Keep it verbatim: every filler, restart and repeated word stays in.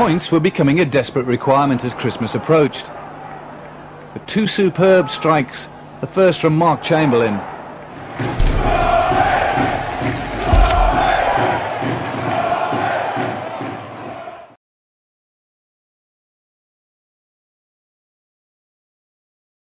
Points were becoming a desperate requirement as Christmas approached. But two superb strikes, the first from Mark Chamberlain